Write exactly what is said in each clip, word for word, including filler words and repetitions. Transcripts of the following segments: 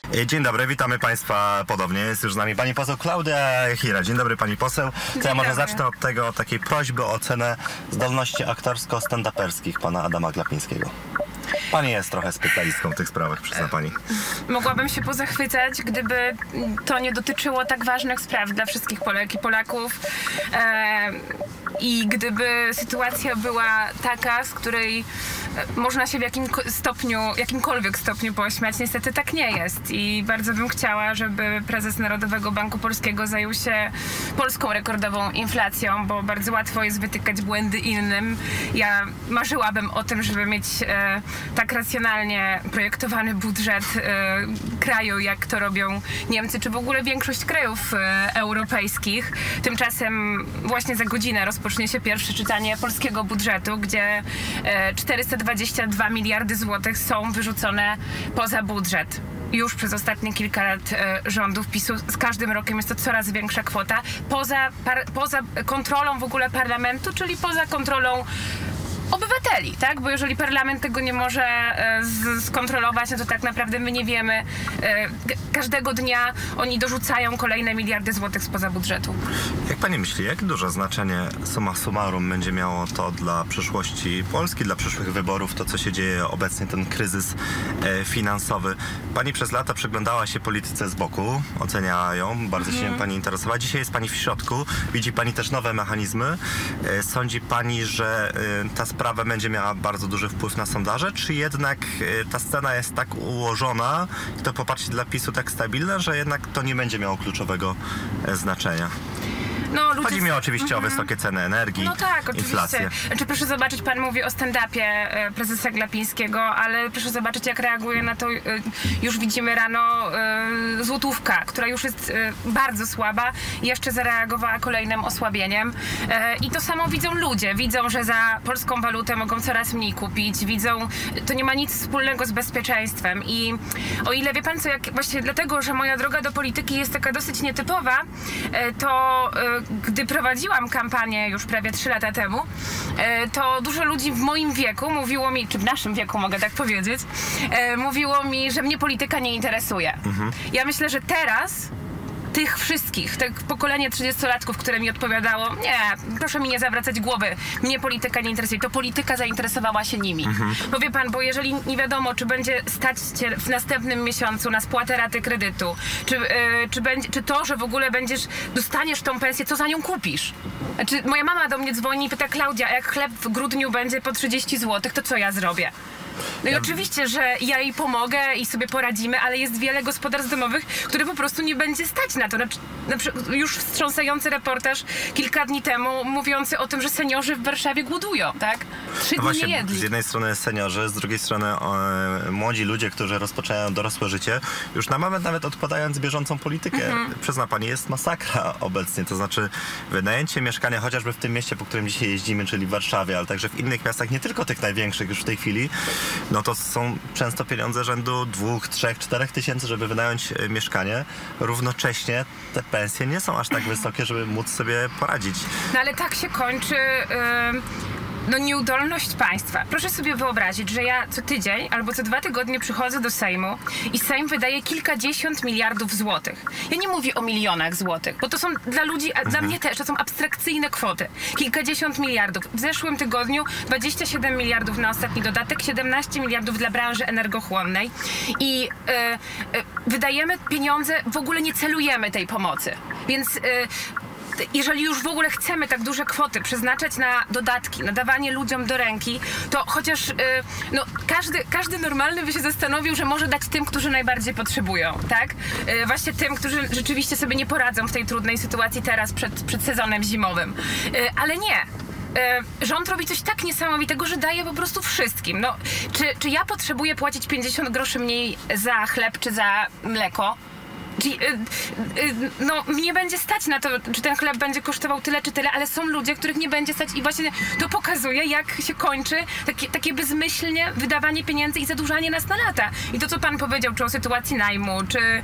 Dzień dobry, witamy Państwa podobnie. Jest już z nami pani poseł Klaudia Jachira. Dzień dobry pani poseł. To ja może zacznę od tego, takiej prośby o ocenę zdolności aktorsko-stand-uperskich pana Adama Glapińskiego. Pani jest trochę specjalistką w tych sprawach, przyzna pani. Mogłabym się pozachwycać, gdyby to nie dotyczyło tak ważnych spraw dla wszystkich Polek i Polaków. E, I gdyby sytuacja była taka, z której można się w jakim stopniu, jakimkolwiek stopniu pośmiać. Niestety tak nie jest. I bardzo bym chciała, żeby prezes Narodowego Banku Polskiego zajął się polską rekordową inflacją, bo bardzo łatwo jest wytykać błędy innym. Ja marzyłabym o tym, żeby mieć e, tak racjonalnie projektowany budżet e, kraju, jak to robią Niemcy, czy w ogóle większość krajów e, europejskich. Tymczasem właśnie za godzinę rozpocznie się pierwsze czytanie polskiego budżetu, gdzie e, czterysta dwadzieścia dwa miliardy złotych są wyrzucone poza budżet. Już przez ostatnie kilka lat e, rządów PiSu z każdym rokiem jest to coraz większa kwota. Poza, par, poza kontrolą w ogóle parlamentu, czyli poza kontrolą obywateli, tak? Bo jeżeli parlament tego nie może e, z, skontrolować, no to tak naprawdę my nie wiemy. E, każdego dnia oni dorzucają kolejne miliardy złotych spoza budżetu. Jak pani myśli, jak duże znaczenie summa summarum będzie miało to dla przyszłości Polski, dla przyszłych wyborów, to co się dzieje obecnie, ten kryzys e, finansowy? Pani przez lata przyglądała się polityce z boku, oceniała ją, bardzo się mm. pani interesowała. Dzisiaj jest pani w środku, widzi pani też nowe mechanizmy. E, sądzi pani, że e, ta sprawa będzie miała bardzo duży wpływ na sondaże, czy jednak ta scena jest tak ułożona i to poparcie dla PiSu tak stabilne, że jednak to nie będzie miało kluczowego znaczenia? No, ludzie... Chodzi mi oczywiście mm-hmm. o wysokie ceny energii, no tak, oczywiście. Inflację. Znaczy, proszę zobaczyć, pan mówi o stand-upie e, prezesa Glapińskiego, ale proszę zobaczyć, jak reaguje na to, e, już widzimy rano e, złotówka, która już jest e, bardzo słaba i jeszcze zareagowała kolejnym osłabieniem. E, I to samo widzą ludzie. Widzą, że za polską walutę mogą coraz mniej kupić. Widzą, to nie ma nic wspólnego z bezpieczeństwem. I o ile, wie pan co, jak właśnie dlatego, że moja droga do polityki jest taka dosyć nietypowa, e, to e, gdy prowadziłam kampanię już prawie trzy lata temu, to dużo ludzi w moim wieku mówiło mi, czy w naszym wieku mogę tak powiedzieć, mówiło mi, że mnie polityka nie interesuje. Mhm. Ja myślę, że teraz tych wszystkich, te pokolenie trzydziestolatków, które mi odpowiadało, nie, proszę mi nie zawracać głowy, mnie polityka nie interesuje, to polityka zainteresowała się nimi. Mhm. Bo wie pan, bo jeżeli nie wiadomo, czy będzie stać cię w następnym miesiącu na spłatę raty kredytu, czy, yy, czy, będzie, czy to, że w ogóle będziesz, dostaniesz tą pensję, co za nią kupisz? Znaczy, moja mama do mnie dzwoni i pyta, Klaudia, jak chleb w grudniu będzie po trzydzieści złotych, to co ja zrobię? No i ja... oczywiście, że ja jej pomogę i sobie poradzimy, ale jest wiele gospodarstw domowych, które po prostu nie będzie stać na to. Na, na przykład już wstrząsający reportaż kilka dni temu mówiący o tym, że seniorzy w Warszawie głodują, tak? Trzy no dni właśnie, nie jedli. Z jednej strony seniorzy, z drugiej strony e, młodzi ludzie, którzy rozpoczynają dorosłe życie, już na moment nawet odkładając bieżącą politykę, mhm. przyzna pani, jest masakra obecnie. To znaczy wynajęcie mieszkania chociażby w tym mieście, po którym dzisiaj jeździmy, czyli w Warszawie, ale także w innych miastach, nie tylko tych największych już w tej chwili, no to są często pieniądze rzędu dwóch, trzech, czterech tysięcy, żeby wynająć mieszkanie. Równocześnie te pensje nie są aż tak wysokie, żeby móc sobie poradzić. No ale tak się kończy... Yy... No nieudolność państwa. Proszę sobie wyobrazić, że ja co tydzień albo co dwa tygodnie przychodzę do Sejmu i Sejm wydaje kilkadziesiąt miliardów złotych. Ja nie mówię o milionach złotych, bo to są dla ludzi, a dla mnie też, to są abstrakcyjne kwoty. Kilkadziesiąt miliardów. W zeszłym tygodniu dwadzieścia siedem miliardów na ostatni dodatek, siedemnaście miliardów dla branży energochłonnej i yy, yy, wydajemy pieniądze, w ogóle nie celujemy tej pomocy. Więc yy, jeżeli już w ogóle chcemy tak duże kwoty przeznaczać na dodatki, na dawanie ludziom do ręki, to chociaż yy, no, każdy, każdy normalny by się zastanowił, że może dać tym, którzy najbardziej potrzebują, tak? Yy, właśnie tym, którzy rzeczywiście sobie nie poradzą w tej trudnej sytuacji teraz przed, przed sezonem zimowym. Yy, ale nie. Yy, rząd robi coś tak niesamowitego, że daje po prostu wszystkim. No, czy, czy ja potrzebuję płacić pięćdziesiąt groszy mniej za chleb czy za mleko? Czyli, y, y, no, mnie będzie stać na to, czy ten chleb będzie kosztował tyle czy tyle, ale są ludzie, których nie będzie stać i właśnie to pokazuje, jak się kończy takie, takie bezmyślnie wydawanie pieniędzy i zadłużanie nas na lata. I to, co pan powiedział, czy o sytuacji najmu, czy y,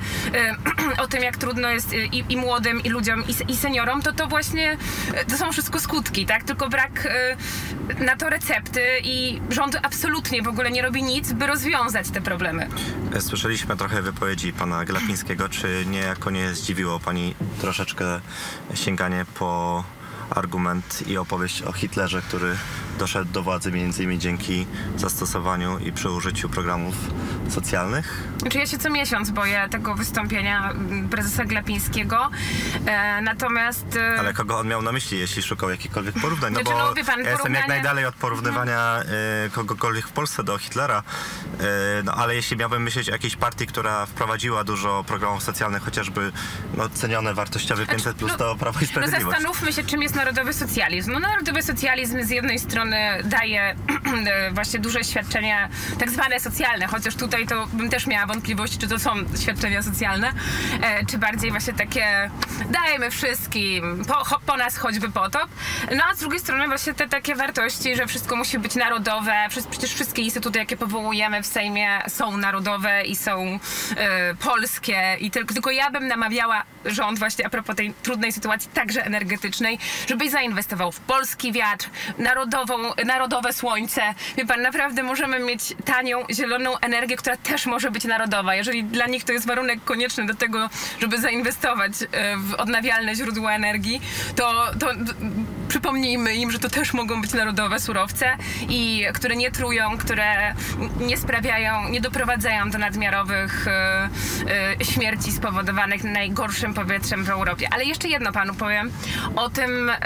o tym, jak trudno jest i, i młodym, i ludziom, i, i seniorom, to to właśnie, to są wszystko skutki, tak? Tylko brak y, na to recepty i rząd absolutnie w ogóle nie robi nic, by rozwiązać te problemy. Słyszeliśmy trochę wypowiedzi pana Glapińskiego. Czy niejako nie zdziwiło pani troszeczkę sięganie po argument i opowieść o Hitlerze, który doszedł do władzy między innymi dzięki zastosowaniu i przy użyciu programów socjalnych? Znaczy ja się co miesiąc boję tego wystąpienia prezesa Glapińskiego, e, natomiast... E... Ale kogo on miał na myśli, jeśli szukał jakichkolwiek porównań? No znaczy, bo no, wie pan, ja jestem porównanie... jak najdalej od porównywania e, kogokolwiek w Polsce do Hitlera, e, no ale jeśli miałbym myśleć o jakiejś partii, która wprowadziła dużo programów socjalnych, chociażby no, cenione wartościowe pięćset plus, no, to Prawo i Sprawiedliwość. No zastanówmy się, czym jest narodowy socjalizm. No narodowy socjalizm z jednej strony daje właśnie duże świadczenia tak zwane socjalne, chociaż tutaj to bym też miała wątpliwości, czy to są świadczenia socjalne, e, czy bardziej właśnie takie dajemy wszystkim, po, po nas choćby potop. No a z drugiej strony właśnie te takie wartości, że wszystko musi być narodowe, przecież wszystkie instytuty, jakie powołujemy w Sejmie, są narodowe i są e, polskie i tylko, tylko ja bym namawiała rząd właśnie a propos tej trudnej sytuacji, także energetycznej, żeby zainwestował w polski wiatr, narodową, narodowe słońce. Wie pan, naprawdę możemy mieć tanią, zieloną energię, która też może być narodowa. Jeżeli dla nich to jest warunek konieczny do tego, żeby zainwestować w odnawialne źródła energii, to, to przypomnijmy im, że to też mogą być narodowe surowce i które nie trują, które nie sprawiają, nie doprowadzają do nadmiarowych y, y, śmierci spowodowanych najgorszym powietrzem w Europie. Ale jeszcze jedno panu powiem o tym, y,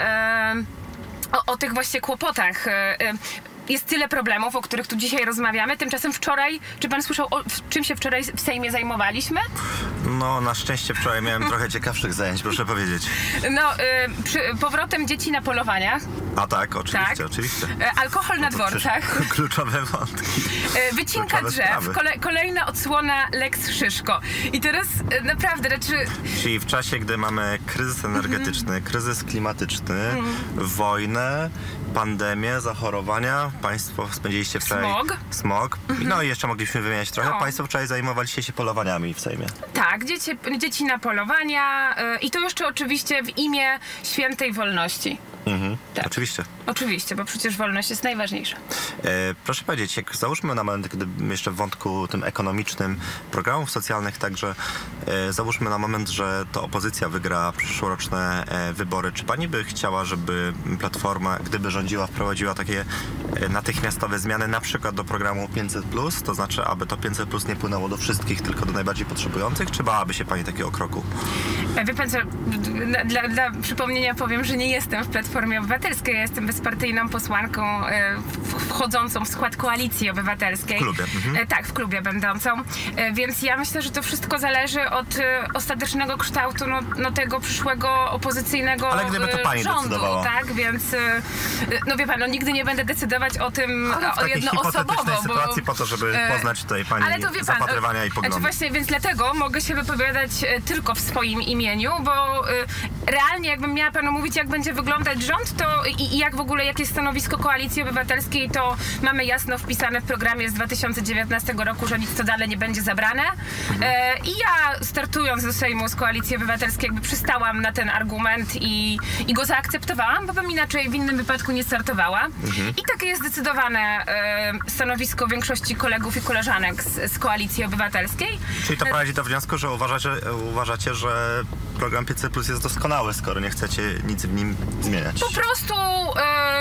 o, o tych właśnie kłopotach. Y, y, Jest tyle problemów, o których tu dzisiaj rozmawiamy. Tymczasem wczoraj, czy pan słyszał, o czym się wczoraj w Sejmie zajmowaliśmy? No, na szczęście wczoraj miałem trochę ciekawszych zajęć, proszę powiedzieć. No, y, przy, powrotem dzieci na polowaniach. A tak, oczywiście, tak. oczywiście. Y, alkohol na dworcach. Kluczowe wątki. Y, wycinka Kluczowe drzew. Kole, kolejna odsłona Lex Szyszko. I teraz y, naprawdę, znaczy... Czyli w czasie, gdy mamy kryzys energetyczny, mm-hmm. kryzys klimatyczny, mm. wojnę, pandemię, zachorowania, państwo spędziliście wczoraj... Smog. Smog. Mm-hmm. No i jeszcze mogliśmy wymieniać trochę. No. Państwo wczoraj zajmowaliście się polowaniami w Sejmie. Tak, dzieci, dzieci na polowania yy, i to jeszcze oczywiście w imię świętej wolności. Mhm, tak. Oczywiście. Oczywiście, bo przecież wolność jest najważniejsza. E, proszę powiedzieć, jak załóżmy na moment, gdy jeszcze w wątku tym ekonomicznym programów socjalnych, także e, załóżmy na moment, że to opozycja wygra przyszłoroczne e, wybory. Czy pani by chciała, żeby Platforma, gdyby rządziła, wprowadziła takie e, natychmiastowe zmiany, na przykład do programu pięćset plus, to znaczy, aby to pięćset plus nie płynęło do wszystkich, tylko do najbardziej potrzebujących, czy bałaby się pani takiego kroku? E, wie pan co, dla, dla przypomnienia powiem, że nie jestem w Platformie Obywatelskiej, ja jestem bezpartyjną posłanką e, wchodzącą w skład Koalicji Obywatelskiej. W klubie. Mhm. Tak, w klubie będącą. Więc ja myślę, że to wszystko zależy od ostatecznego kształtu no, no tego przyszłego opozycyjnego Ale gdyby to pani rządu, decydowała. Tak, więc no wie pan, no nigdy nie będę decydować o tym Ale w o jednoosobowo. Bo, sytuacji po to, żeby poznać tutaj pani ale to, wie pan, zapatrywania i poglądy. Znaczy właśnie, więc dlatego mogę się wypowiadać tylko w swoim imieniu, bo realnie jakbym miała panu mówić, jak będzie wyglądać rząd, to i, i jak w ogóle, jakie jest stanowisko Koalicji Obywatelskiej, to mamy jasno wpisane w programie z dwa tysiące dziewiętnastego roku, że nic co dalej nie będzie zabrane. Mhm. E, I ja startując do Sejmu z Koalicji Obywatelskiej jakby przystałam na ten argument i, i go zaakceptowałam, bo bym inaczej w innym wypadku nie startowała. Mhm. I takie jest zdecydowane e, stanowisko większości kolegów i koleżanek z, z Koalicji Obywatelskiej. Czyli to prowadzi do wniosku, że uważacie, uważacie, że program pięćset plus jest doskonały, skoro nie chcecie nic w nim zmieniać. Po prostu e, e,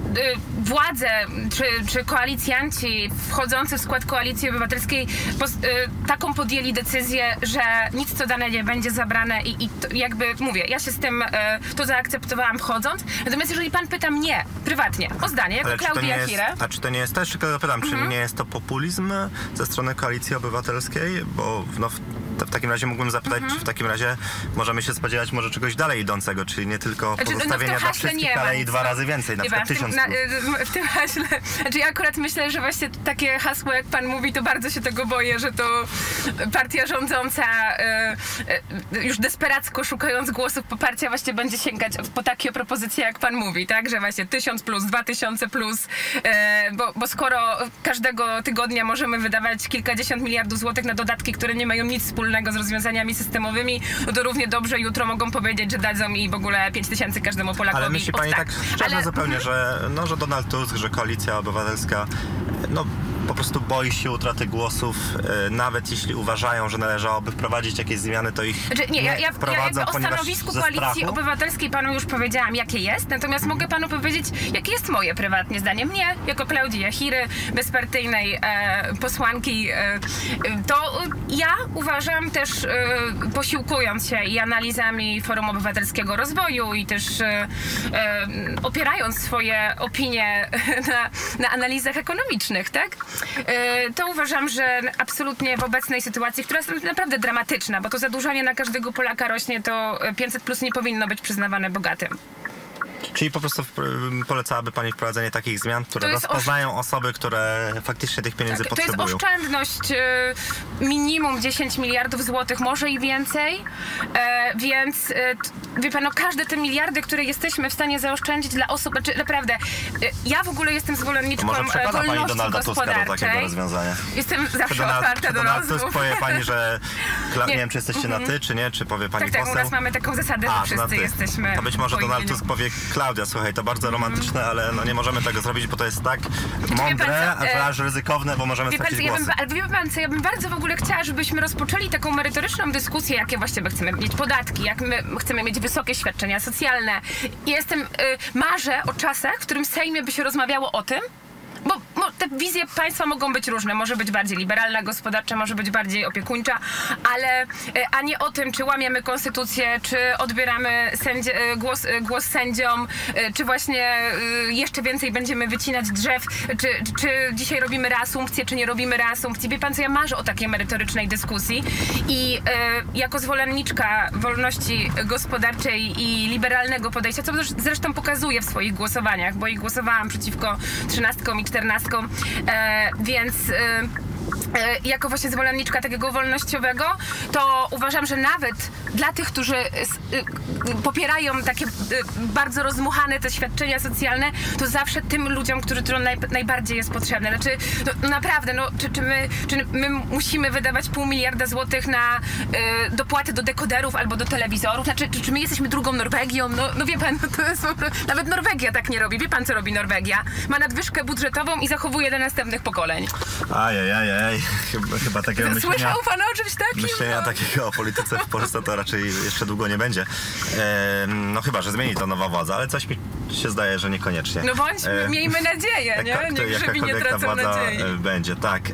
władze czy, czy koalicjanci wchodzący w skład Koalicji Obywatelskiej pos, e, taką podjęli decyzję, że nic co dane nie będzie zabrane i, i to, jakby mówię, ja się z tym e, to zaakceptowałam wchodząc. Natomiast jeżeli pan pyta mnie prywatnie o zdanie, jako Klaudia Chire... A czy to nie jest, też tylko pytam, mhm. czy nie jest to populizm ze strony Koalicji Obywatelskiej? Bo no, w, w takim razie mógłbym zapytać, mhm. czy w takim razie możemy się spodziewać może czegoś dalej idącego, czyli nie tylko znaczy, pozostawienia no dla wszystkich, ale i dwa razy więcej, na przykład tysiąc na, w tym haśle, znaczy ja akurat myślę, że właśnie takie hasło, jak pan mówi, to bardzo się tego boję, że to partia rządząca już desperacko szukając głosów poparcia właśnie będzie sięgać po takie propozycje, jak pan mówi, tak? Że właśnie tysiąc plus, dwa tysiące plus, bo, bo skoro każdego tygodnia możemy wydawać kilkadziesiąt miliardów złotych na dodatki, które nie mają nic wspólnego z rozwiązaniami systemowymi, no to równie dobrze jutro mogą powiedzieć, że dadzą mi w ogóle pięć tysięcy każdemu Polakowi. Ale myśli pani tak szczerze Ale... zupełnie, że, no, że Donald Tusk, że Koalicja Obywatelska no, po prostu boi się utraty głosów, e, nawet jeśli uważają, że należałoby wprowadzić jakieś zmiany, to ich znaczy, nie, nie ja, ja, wprowadzą, ja o ponieważ stanowisku ze Koalicji strachu? Obywatelskiej panu już powiedziałam, jakie jest, natomiast mogę panu powiedzieć, jakie jest moje prywatnie zdanie. Mnie, jako Klaudii Jachiry, bezpartyjnej e, posłanki, e, to ja uważam też, e, posiłkując się i analizami Forum Obywatelskiego Rozwoju i też e, e, opierając swoje opinie na, na analizach ekonomicznych, tak? E, to uważam, że absolutnie w obecnej sytuacji, która jest naprawdę dramatyczna, bo to zadłużanie na każdego Polaka rośnie, to pięćset plus nie powinno być przyznawane bogatym. Czyli po prostu polecałaby pani wprowadzenie takich zmian, które rozpoznają osoby, które faktycznie tych pieniędzy tak, potrzebują. To jest oszczędność y, minimum dziesięć miliardów złotych, może i więcej, e, więc y, wie pan, no, każde te miliardy, które jesteśmy w stanie zaoszczędzić dla osób, znaczy naprawdę, y, ja w ja jestem zwolenniczką może przekona pani wolności Donalda Tuska do takiego rozwiązania? Jestem zawsze Donald, otwarta do Donald rozmów. Tusk powie pani, że nie. nie wiem, czy jesteście mm-hmm. na ty, czy nie, czy powie pani tak, poseł? Tak, u nas mamy taką zasadę, A, że wszyscy jesteśmy. To być może po Donald imieniu. Tusk powie: Klaudia, słuchaj, to bardzo romantyczne, mm. ale no nie możemy tego zrobić, bo to jest tak mądre, pan, że aż ryzykowne, bo możemy wie stracić pan, głosy. Ja bym, ale wie pan co, ja bym bardzo w ogóle chciała, żebyśmy rozpoczęli taką merytoryczną dyskusję, jakie właściwie chcemy mieć podatki, jak my chcemy mieć wysokie świadczenia socjalne. I jestem, y, marzę o czasach, w którym w Sejmie by się rozmawiało o tym, Bo, bo te wizje państwa mogą być różne. Może być bardziej liberalna, gospodarcza, może być bardziej opiekuńcza, ale a nie o tym, czy łamiemy konstytucję, czy odbieramy sędzie, głos, głos sędziom, czy właśnie jeszcze więcej będziemy wycinać drzew, czy, czy dzisiaj robimy reasumpcję, czy nie robimy reasumpcji. Wie pan co, ja marzę o takiej merytorycznej dyskusji i e, jako zwolenniczka wolności gospodarczej i liberalnego podejścia, co zresztą pokazuję w swoich głosowaniach, bo i głosowałam przeciwko trzynastkom i czternastkom, e, więc e, e, jako właśnie zwolenniczka takiego wolnościowego, to uważam, że nawet dla tych, którzy e, e, popierają takie e, bardzo rozmuchane te świadczenia socjalne, to zawsze tym ludziom, którzy to naj, najbardziej jest potrzebne. Znaczy, no, naprawdę, no, czy, czy, my, czy my musimy wydawać pół miliarda złotych na e, dopłaty do dekoderów albo do telewizorów? Znaczy, czy, czy my jesteśmy drugą Norwegią? No, no wie pan, no to jest po prostu, nawet Norwegia tak nie robi. Wie pan, co robi Norwegia? Ma nadwyżkę budżetową i zachowuje dla następnych pokoleń. Ajajajaj, chyba, chyba takiego myślenia... Słyszał pan o czymś takim? Myślenia no. takiego o polityce w Polsce to raczej jeszcze długo nie będzie. E, no chyba, że zmieni to nowa władza, ale coś mi się zdaje, że niekoniecznie. No bądźmy, e, miejmy nadzieję, nie? Niech żywi nie tracą władza nadziei. będzie, tak.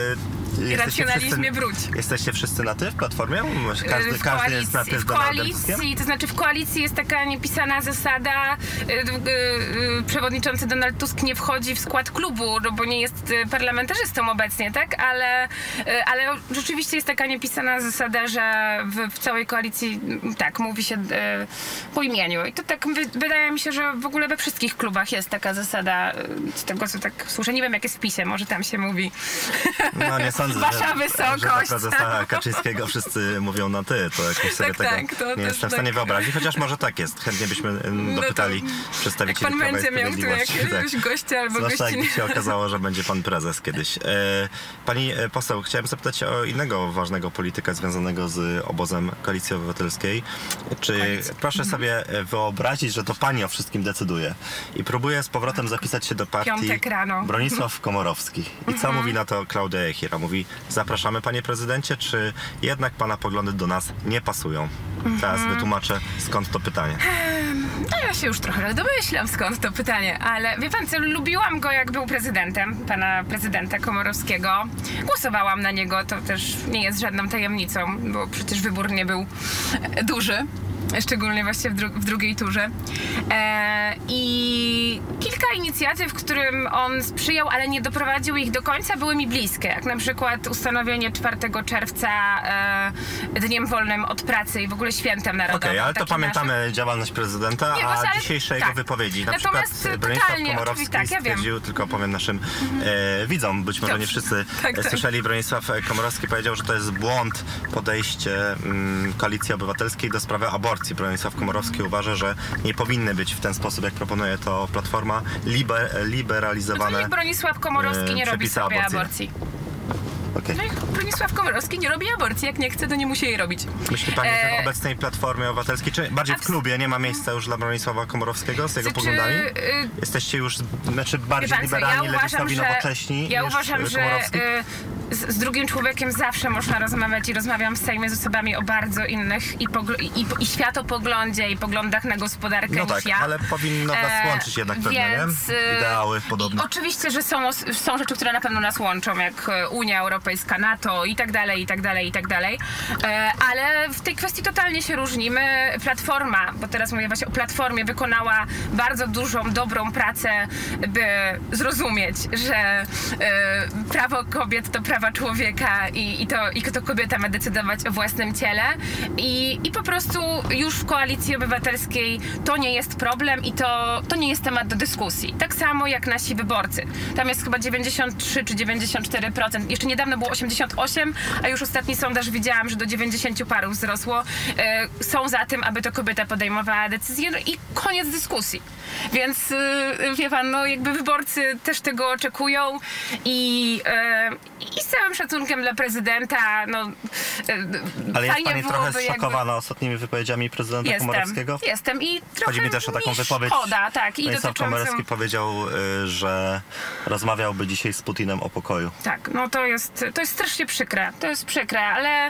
E, Racjonalizmie wróć. Jesteście wszyscy na ty w Platformie? Każdy, w każdy jest na ty z w koalicji, to znaczy w koalicji jest taka niepisana zasada, yy, yy, przewodniczący Donald Tusk nie wchodzi w skład klubu, no bo nie jest parlamentarzystą obecnie, tak? Ale, yy, ale rzeczywiście jest taka niepisana zasada, że w, w całej koalicji tak, mówi się yy, po imieniu. I to tak wydaje mi się, że w ogóle we wszystkich klubach jest taka zasada, yy, z tego co tak słyszę. Nie wiem, jak jest w PiSie, może tam się mówi. No nie sądzę, Wasza że, wysokość. że do prezesa Kaczyńskiego wszyscy mówią na ty, to jakoś sobie tak, tego tak, to nie jestem w stanie tak wyobrazić, chociaż może tak jest. Chętnie byśmy dopytali no przedstawicieli Prawa i Sprawiedliwości. Jak pan będzie miał tu jakiegoś tak. gościa albo zwłaszcza gościnie. jakby się okazało, że będzie pan prezes kiedyś. E, pani poseł, chciałem zapytać o innego ważnego polityka związanego z obozem Koalicji Obywatelskiej. Czy Koalicja. proszę mhm. sobie wyobrazić, że to pani o wszystkim decyduje i próbuje z powrotem zapisać się do partii Bronisław Komorowski. I co mhm. mówi na to Klaudia Jachira? Mówi: zapraszamy, panie prezydencie, czy jednak pana poglądy do nas nie pasują? Mm-hmm. Teraz wytłumaczę, skąd to pytanie. No ja się już trochę domyślam, skąd to pytanie, ale wie pan co, lubiłam go, jak był prezydentem, pana prezydenta Komorowskiego. Głosowałam na niego, to też nie jest żadną tajemnicą, bo przecież wybór nie był duży. szczególnie właśnie w, dru w drugiej turze. E, I kilka inicjatyw, którym on sprzyjał, ale nie doprowadził ich do końca, były mi bliskie, jak na przykład ustanowienie czwartego czerwca e, dniem wolnym od pracy i w ogóle świętem narodowym. Okej, okay, ale to pamiętamy naszym... działalność prezydenta, nie, a ale... dzisiejsze tak. jego wypowiedzi. Na Natomiast przykład Bronisław Komorowski tak, ja stwierdził, tylko powiem naszym e, widzom, być może Dobrze. nie wszyscy tak, tak. słyszeli, Bronisław Komorowski powiedział, że to jest błąd podejście mm, Koalicji Obywatelskiej do sprawy aborcji. Bronisław Komorowski uważa, że nie powinny być w ten sposób, jak proponuje to Platforma, liber, liberalizowane no to niech Bronisław Komorowski nie robi sobie aborcji. aborcji. Okay. No i Bronisław Komorowski nie robi aborcji. Jak nie chce, to nie musi jej robić. Myśli pani, że e... w obecnej Platformie Obywatelskiej, czy bardziej w klubie, nie ma miejsca już dla Bronisława Komorowskiego z jego znaczy, poglądami? Y... Jesteście już znaczy bardziej pan, liberalni, ja lewicowi, nowocześni Ja niż uważam, że Komorowski? y, z, z drugim człowiekiem zawsze można rozmawiać i rozmawiam w Sejmie z osobami o bardzo innych i, i, i światopoglądzie, i poglądach na gospodarkę no niż tak, ja. ale powinno nas e, łączyć jednak pewne, więc, nie? Ideały podobne. Oczywiście, że są, są rzeczy, które na pewno nas łączą, jak Unia Europejska, NATO i tak dalej, i tak dalej, i tak dalej. E, ale w tej kwestii totalnie się różnimy. Platforma, bo teraz mówię właśnie o Platformie, wykonała bardzo dużą, dobrą pracę, by zrozumieć, że e, prawo kobiet to prawa człowieka i, i, to, i to kobieta ma decydować o własnym ciele. I, i po prostu już w Koalicji Obywatelskiej to nie jest problem i to, to nie jest temat do dyskusji. Tak samo jak nasi wyborcy. Tam jest chyba dziewięćdziesiąt trzy czy dziewięćdziesiąt cztery procent. Jeszcze niedawno było osiemdziesiąt osiem, a już ostatni sondaż widziałam, że do dziewięćdziesięciu paru wzrosło. E, są za tym, aby to kobieta podejmowała decyzję, no i koniec dyskusji. Więc e, wie pan, no jakby wyborcy też tego oczekują i, e, i z całym szacunkiem dla prezydenta, no e, ale jest pani trochę jakby... zszokowana ostatnimi wypowiedziami prezydenta jestem, Komorowskiego? Jestem i trochę Chodzi mi też o taką mi wypowiedź. Szkoda, tak. I Bronisław dotyczącą... Komorowski powiedział, że rozmawiałby dzisiaj z Putinem o pokoju. Tak, no to jest, to jest strasznie przykre. To jest przykre, ale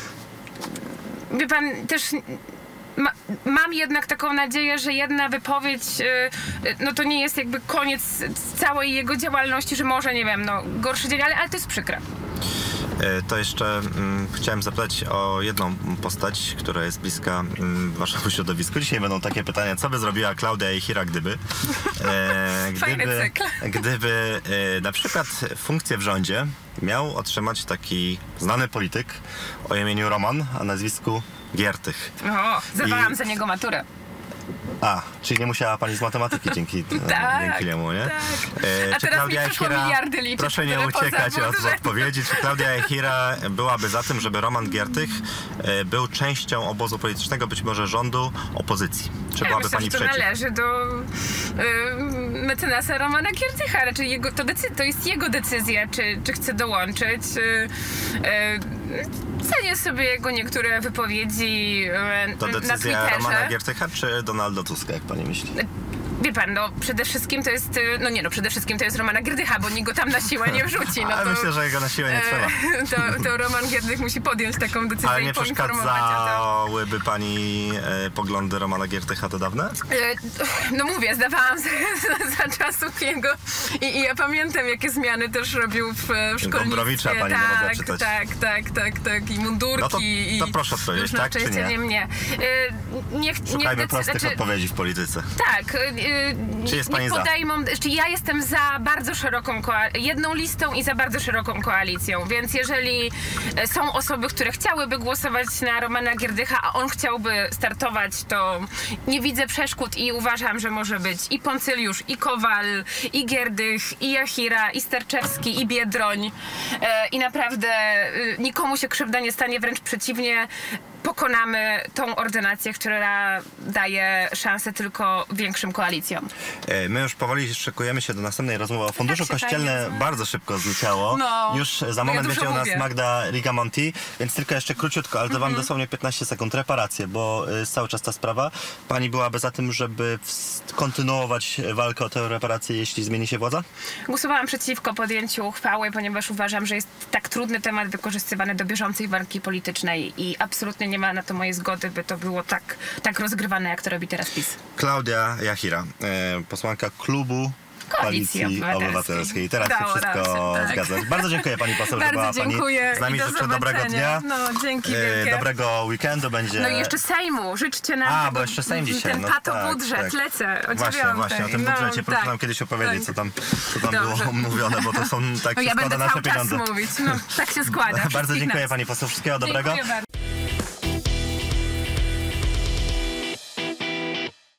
wie pan, też ma, mam jednak taką nadzieję, że jedna wypowiedź, no to nie jest jakby koniec całej jego działalności, że może, nie wiem, no gorszy dzień, ale, ale to jest przykre. To jeszcze mm, chciałem zapytać o jedną postać, która jest bliska mm, waszemu środowisku. Dzisiaj będą takie pytania, co by zrobiła Klaudia Jachira, gdyby e, gdyby, gdyby e, na przykład funkcję w rządzie miał otrzymać taki znany polityk o imieniu Roman, a nazwisku Giertych. O, zdawałam I... za niego maturę. A, czyli nie musiała pani z matematyki dzięki, tak, dzięki niemu, nie? Tak. E, A czy teraz Klaudia mi przyszło Jachira, miliardy liczyć. proszę nie uciekać od odpowiedzi, czy Klaudia Jachira byłaby za tym, żeby Roman Giertych e, był częścią obozu politycznego, być może rządu opozycji? Czy ja byłaby myślę, pani że to przeciw? należy do y, mecenasa Romana Giertycha, raczej jego, to, to jest jego decyzja, czy, czy chce dołączyć. Y, y, cenię sobie jego niektóre wypowiedzi y, To na decyzja Twitterze. Romana Giertycha, czy Donalda Tuska, jak pani myśli? Wie pan, no przede wszystkim to jest, no nie no, przede wszystkim to jest Romana Giertycha, bo nikt go tam na siłę nie wrzuci. No Ale to, myślę, że jego na siłę nie trzeba. To, to Roman Giertych musi podjąć taką decyzję Ale nie i poinformować o tym. przeszkadzałyby pani e, poglądy Romana Giertycha do dawna? No mówię, zdawałam za, za, za czasów jego i, i ja pamiętam, jakie zmiany też robił w, w szkolnictwie. Gombrowicza pani tak, nie mogła czytać. Tak, tak, tak, tak. I mundurki. No to, to i proszę odpowiedzieć, tak czy nie? nie mnie. Niech, Szukajmy niech prostych znaczy, odpowiedzi w polityce. Tak. Czy jest pani niech za? podejmą, czy ja jestem za bardzo szeroką koalicją, jedną listą i za bardzo szeroką koalicją, więc jeżeli są osoby, które chciałyby głosować na Romana Giertycha, a on chciałby startować, to nie widzę przeszkód i uważam, że może być i Poncyliusz, i Kowal, i Gierdych, i Jachira, i Sterczewski, i Biedroń e, i naprawdę e, nikomu się krzywda nie stanie, wręcz przeciwnie. Pokonamy tą ordynację, która daje szansę tylko większym koalicjom. My już powoli szykujemy się do następnej rozmowy o Funduszu tak Kościelnym. fajnie. Bardzo szybko zleciało. No, już za ja moment dużo będzie u nas mówię. Magda Rigamonti, więc tylko jeszcze króciutko, ale to wam dosłownie piętnaście sekund. Reparacje, bo jest cały czas ta sprawa. Pani byłaby za tym, żeby kontynuować walkę o tę reparację, jeśli zmieni się władza? Głosowałam przeciwko podjęciu uchwały, ponieważ uważam, że jest tak trudny temat wykorzystywany do bieżącej walki politycznej i absolutnie nie ma na to mojej zgody, by to było tak, tak rozgrywane, jak to robi teraz PiS. Klaudia Jachira, e, posłanka klubu Koalicji Obywatelskiej. Obywatelskiej. Teraz Udało się wszystko nam się, tak. zgadza. Bardzo dziękuję pani poseł, że Bardzo była dziękuję pani z nami. i do Życzę dobrego zobaczenia. dnia. No, dzięki E, wielkie. Dobrego weekendu będzie. No i jeszcze Sejmu. Życzcie nam A, tego, bo jeszcze Sejm dzisiaj. ten no, pato tak, budżet. tak. Lecę o Właśnie, dziewiątej. właśnie o tym No, budżecie. Proszę tak, nam kiedyś opowiedzieć, tak. co tam, co tam Dobrze. było mówione, bo to są tak No się ja składa będę nasze cały czas pieniądze. mówić. No, tak się składa. Bardzo Wszystkich dziękuję nas. pani poseł. Wszystkiego dobrego. Dziękuję bardzo.